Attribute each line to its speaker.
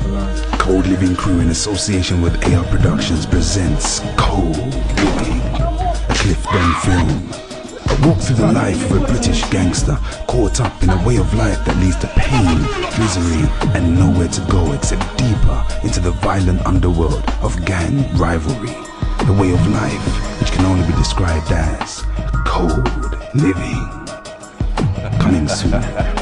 Speaker 1: Cold Living Crew in association with AR Productions presents Cold Living, a Clifton film. A walk through the life of a British gangster caught up in a way of life that leads to pain, misery and nowhere to go except deeper into the violent underworld of gang rivalry. The way of life which can only be described as Cold Living. Coming soon.